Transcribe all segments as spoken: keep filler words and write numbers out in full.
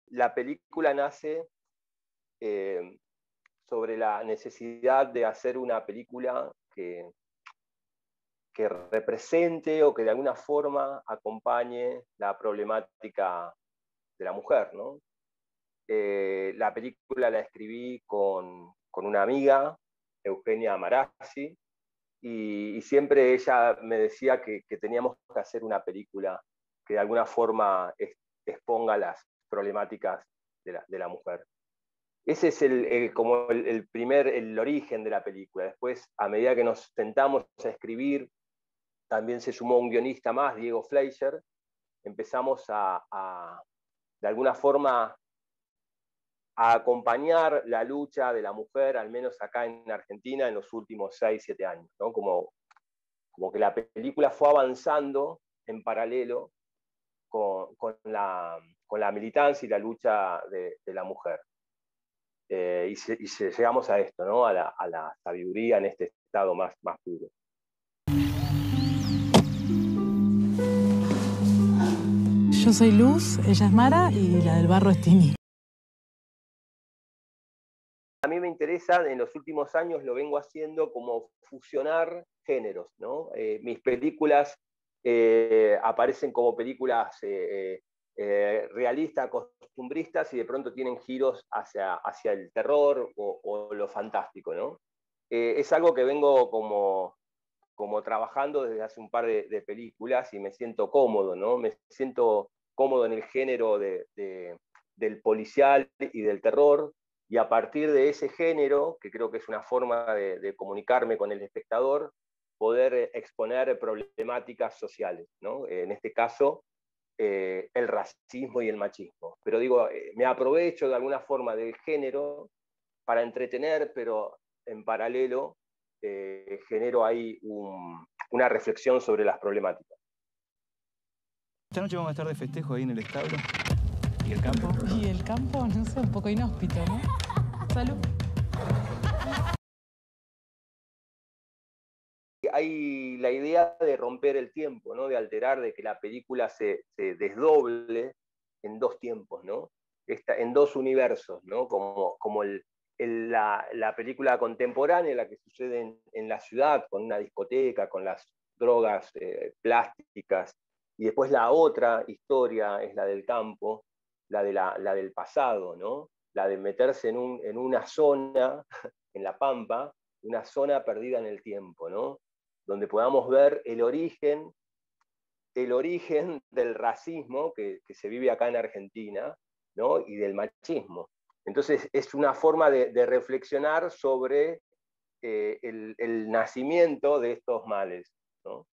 la película nace eh, sobre la necesidad de hacer una película que, que represente o que de alguna forma acompañe la problemática de la mujer, ¿no? Eh, la película la escribí con, con una amiga, Eugenia Marazzi, y, y siempre ella me decía que, que teníamos que hacer una película que de alguna forma es, exponga las problemáticas de la, de la mujer. Ese es el, el, como el, el primer, el origen de la película. Después, a medida que nos sentamos a escribir, también se sumó un guionista más, Diego Fleischer. Empezamos a, a de alguna forma, a acompañar la lucha de la mujer, al menos acá en Argentina, en los últimos seis, siete años, ¿no? Como, como que la película fue avanzando en paralelo con, con, la, con la militancia y la lucha de, de la mujer. Eh, y, se, y se, llegamos a esto, ¿no? A la, a la sabiduría en este estado más, más puro. Yo soy Luz, ella es Mara y la del barro es Tini. A mí me interesa, en los últimos años lo vengo haciendo como fusionar géneros, ¿no? Eh, mis películas eh, aparecen como películas eh, eh, realistas, costumbristas, y de pronto tienen giros hacia, hacia el terror o, o lo fantástico, ¿no? Eh, es algo que vengo como, como trabajando desde hace un par de, de películas y me siento cómodo, ¿no? Me siento cómodo en el género de, de, del policial y del terror, y a partir de ese género, que creo que es una forma de, de comunicarme con el espectador, poder exponer problemáticas sociales, ¿no? En este caso, eh, el racismo y el machismo. Pero digo, eh, me aprovecho de alguna forma del género para entretener, pero en paralelo eh, genero ahí un, una reflexión sobre las problemáticas. Esta noche vamos a estar de festejo ahí en el establo. ¿Y el campo? Y el campo, no sé, un poco inhóspito, ¿no? Salud. Hay la idea de romper el tiempo, ¿no? De alterar, de que la película se, se desdoble en dos tiempos, ¿no? Esta, en dos universos, ¿no? Como, como el, el, la, la película contemporánea, la que sucede en, en la ciudad, con una discoteca, con las drogas eh, plásticas, y después la otra historia es la del campo, la, de la, la del pasado, ¿no? La de meterse en, un, en una zona, en la Pampa, una zona perdida en el tiempo, ¿no? Donde podamos ver el origen, el origen del racismo que, que se vive acá en Argentina, ¿no? Y del machismo. Entonces es una forma de, de reflexionar sobre eh, el, el nacimiento de estos males, ¿no?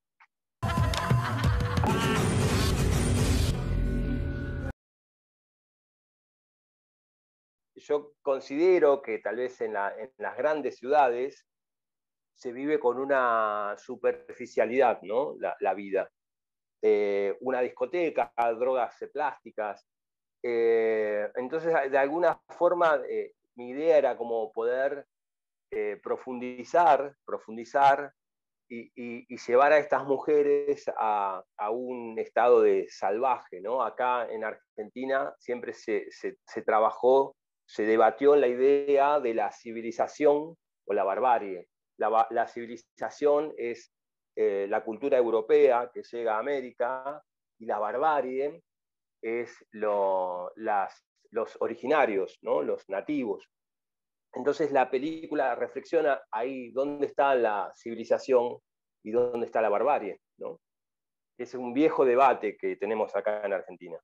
Yo considero que tal vez en, la, en las grandes ciudades se vive con una superficialidad, ¿no? La, la vida. Eh, una discoteca, drogas plásticas. Eh, entonces, de alguna forma, eh, mi idea era como poder eh, profundizar, profundizar y, y, y, llevar a estas mujeres a, a, un estado de salvaje, ¿no? Acá en Argentina siempre se, se, se trabajó, se debatió la idea de la civilización o la barbarie. La, la civilización es eh, la cultura europea que llega a América, y la barbarie es lo, las, los originarios, ¿no? Los nativos. Entonces la película reflexiona ahí dónde está la civilización y dónde está la barbarie, ¿no? Es un viejo debate que tenemos acá en Argentina.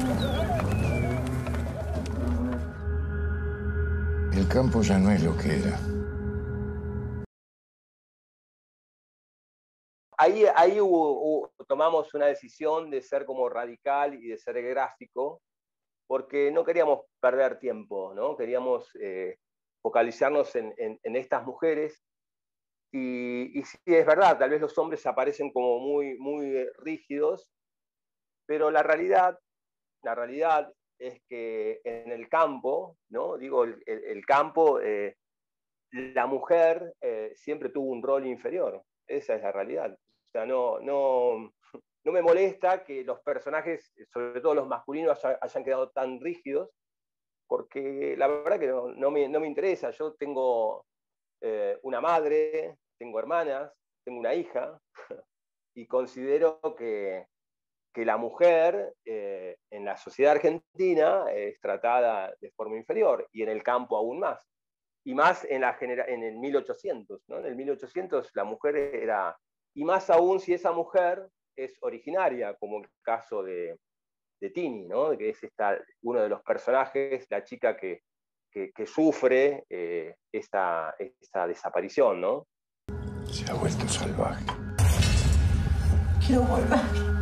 El campo ya no es lo que era. Ahí, ahí hubo, hubo, tomamos una decisión de ser como radical y de ser gráfico, porque no queríamos perder tiempo, ¿no? Queríamos eh, focalizarnos en, en, en estas mujeres. Y, y sí, es verdad, tal vez los hombres aparecen como muy, muy rígidos, pero la realidad, la realidad es que en el campo, ¿no? Digo, el, el, el campo, eh, la mujer eh, siempre tuvo un rol inferior. Esa es la realidad. O sea, no, no, no me molesta que los personajes, sobre todo los masculinos, hayan quedado tan rígidos, porque la verdad que no, no, me, no me interesa. Yo tengo eh, una madre, tengo hermanas, tengo una hija, y considero que, que la mujer eh, en la sociedad argentina es tratada de forma inferior, y en el campo aún más. Y más en, la genera en el mil ochocientos, ¿no? En el mil ochocientos la mujer era, y más aún si esa mujer es originaria, como el caso de, de Tini, ¿no? Que es esta, uno de los personajes, la chica que, que, que sufre eh, esta, esta desaparición, ¿no? Se ha vuelto salvaje. Quiero volver.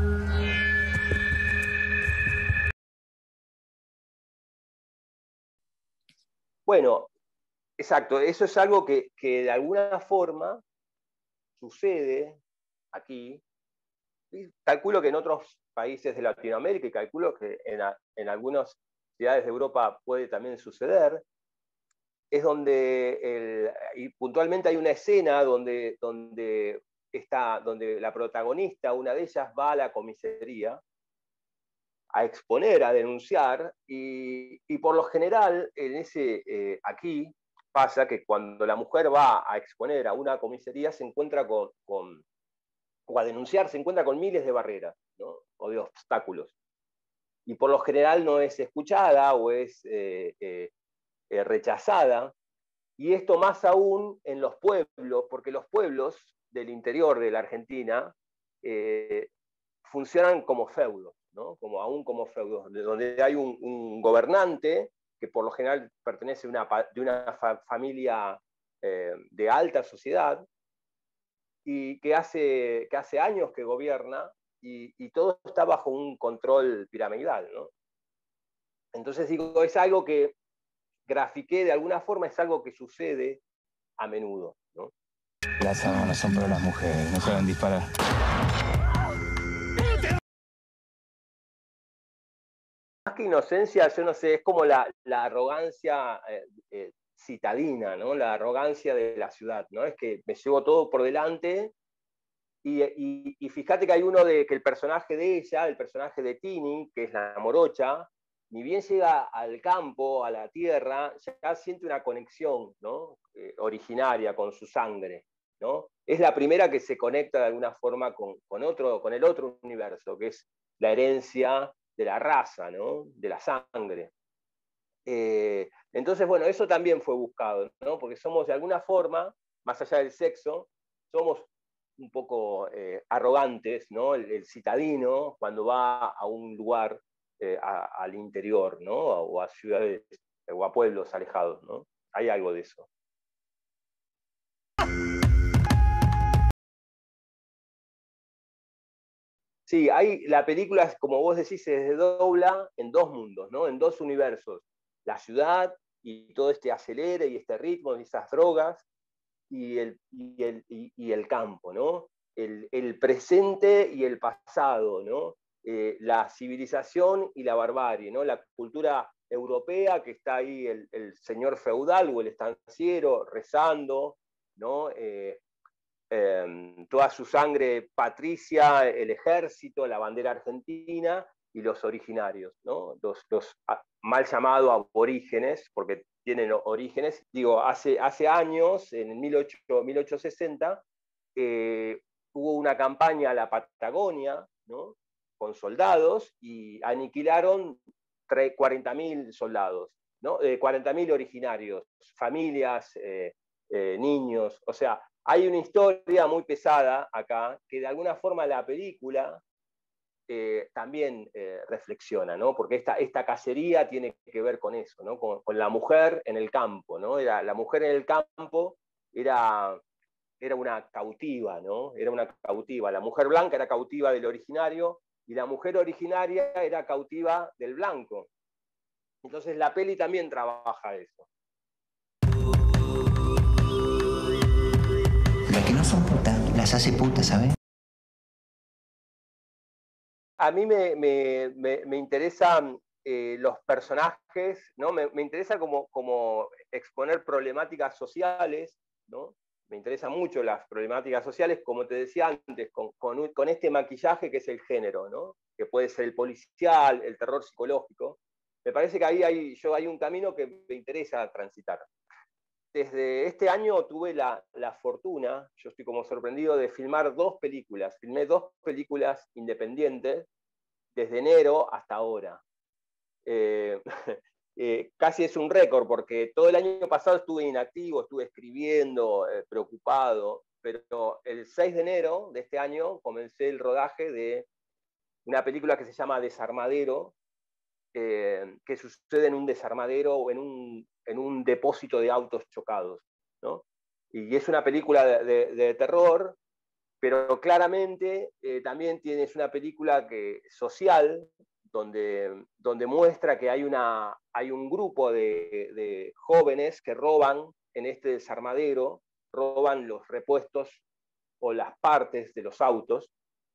Bueno, exacto, eso es algo que, que de alguna forma sucede aquí. Y calculo que en otros países de Latinoamérica, y calculo que en, a, en algunas ciudades de Europa puede también suceder, es donde, el, y puntualmente hay una escena donde, donde, está, donde la protagonista, una de ellas, va a la comisaría a exponer, a denunciar, y, y por lo general, en ese, eh, aquí pasa que cuando la mujer va a exponer a una comisaría se encuentra con, con o a denunciar, se encuentra con miles de barreras, ¿no? O de obstáculos. Y por lo general no es escuchada o es eh, eh, eh, rechazada. Y esto más aún en los pueblos, porque los pueblos del interior de la Argentina eh, funcionan como feudos, ¿no? Como, aún como feudos, donde hay un, un gobernante que por lo general pertenece a una, de una fa familia eh, de alta sociedad, y que hace, que hace años que gobierna, y, y todo está bajo un control piramidal, ¿no? Entonces digo, es algo que grafiqué de alguna forma, es algo que sucede a menudo, ¿no? Las armas no son para las mujeres, no saben disparar. Más que inocencia, yo no sé, es como la, la arrogancia eh, eh, citadina, ¿no? La arrogancia de la ciudad, ¿no? Es que me llevo todo por delante. Y, y, y fíjate que hay uno de que el personaje de ella, el personaje de Tini, que es la morocha, ni bien llega al campo, a la tierra, ya siente una conexión, ¿no? eh, originaria con su sangre, ¿no? Es la primera que se conecta de alguna forma con, con, otro, con el otro universo, que es la herencia de la raza, ¿no? De la sangre. Eh, entonces, bueno, eso también fue buscado, ¿no? Porque somos de alguna forma, más allá del sexo, somos un poco eh, arrogantes, ¿no? El, el citadino, cuando va a un lugar eh, a, al interior, ¿no? O a ciudades o a pueblos alejados, ¿no? Hay algo de eso. Sí, hay, la película, como vos decís, se desdobla en dos mundos, ¿no? En dos universos. La ciudad y todo este acelere y este ritmo y esas drogas, y el, y el, y, y el campo, ¿no? El, el presente y el pasado, ¿no? Eh, la civilización y la barbarie, ¿no? La cultura europea, que está ahí el, el señor feudal o el estanciero rezando, ¿no? Eh, eh, toda su sangre patricia, el ejército, la bandera argentina, y los originarios, ¿no? Los, los mal llamados aborígenes, porque tienen orígenes. Digo, hace, hace años, en el mil ochocientos sesenta, eh, hubo una campaña a la Patagonia, ¿no? Con soldados, y aniquilaron cuarenta mil soldados, ¿no? Eh, cuarenta mil originarios, familias, eh, eh, niños. O sea, hay una historia muy pesada acá, que de alguna forma la película eh, también eh, reflexiona, ¿no? Porque esta, esta cacería tiene que ver con eso, ¿no? Con, con la mujer en el campo, ¿no? Era, la mujer en el campo era, era una cautiva, ¿no? Era una cautiva. La mujer blanca era cautiva del originario, y la mujer originaria era cautiva del blanco. Entonces la peli también trabaja eso. Las que no son putas, las hace putas, ¿sabes? A mí me, me, me, me interesan eh, los personajes, ¿no? Me, me interesa como, como exponer problemáticas sociales, ¿no? me interesan mucho las problemáticas sociales, como te decía antes, con, con, con este maquillaje que es el género, ¿no? Que puede ser el policial, el terror psicológico. Me parece que ahí hay, yo, hay un camino que me interesa transitar. Desde este año tuve la, la fortuna, yo estoy como sorprendido, de filmar dos películas. Filmé dos películas independientes desde enero hasta ahora. Eh, eh, casi es un récord, porque todo el año pasado estuve inactivo, estuve escribiendo, eh, preocupado, pero el seis de enero de este año comencé el rodaje de una película que se llama Desarmadero, eh, que sucede en un desarmadero o en un, en un depósito de autos chocados, ¿no? Y es una película de, de, de terror, pero claramente eh, también tienes una película que, social, donde, donde muestra que hay, una, hay un grupo de, de jóvenes que roban en este desarmadero, roban los repuestos o las partes de los autos,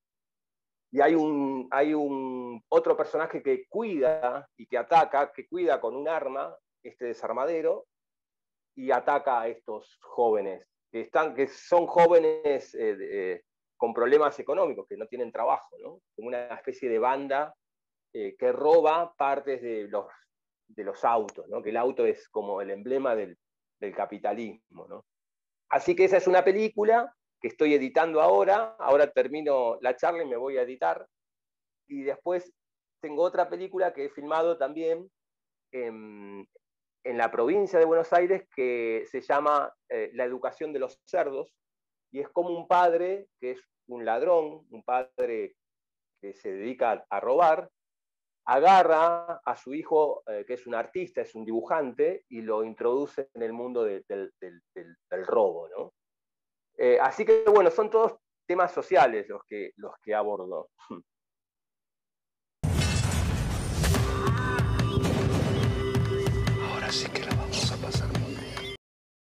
y hay un, hay un otro personaje que cuida y que ataca, que cuida con un arma este desarmadero y ataca a estos jóvenes, que, están, que son jóvenes eh, eh, con problemas económicos, que no tienen trabajo, ¿no? Como una especie de banda eh, que roba partes de los, de los autos, ¿no? Que el auto es como el emblema del, del capitalismo, ¿no? Así que esa es una película que estoy editando ahora, ahora termino la charla y me voy a editar, y después tengo otra película que he filmado también en, en la provincia de Buenos Aires, que se llama eh, La educación de los cerdos, y es como un padre que es un ladrón, un padre que se dedica a robar, agarra a su hijo, eh, que es un artista, es un dibujante, y lo introduce en el mundo de, del, del, del, del robo, ¿no? Eh, así que, bueno, son todos temas sociales los que, los que abordo. Ahora sí que la vamos a pasar muy bien.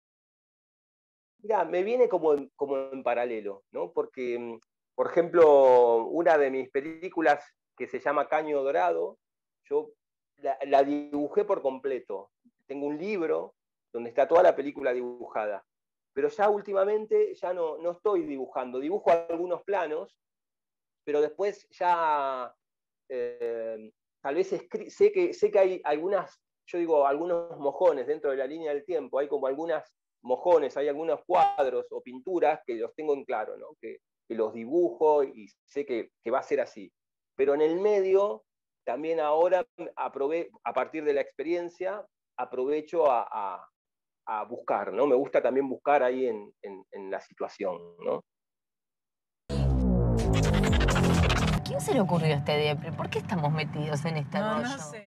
Mira, me viene como en, como en paralelo, ¿no? Porque, por ejemplo, una de mis películas que se llama Caño Dorado, yo la, la dibujé por completo. Tengo un libro donde está toda la película dibujada. Pero ya últimamente ya no, no estoy dibujando, dibujo algunos planos, pero después ya eh, tal vez sé que, sé que hay algunas, yo digo, algunos mojones dentro de la línea del tiempo, hay como algunas mojones, hay algunos cuadros o pinturas que los tengo en claro, ¿no? que, que los dibujo y sé que, que va a ser así. Pero en el medio, también ahora, aprove a partir de la experiencia, aprovecho a, a a buscar, ¿no? Me gusta también buscar ahí en, en, en la situación, ¿no? ¿A quién se le ocurrió este depre? ¿Por qué estamos metidos en este No, rollo? no sé.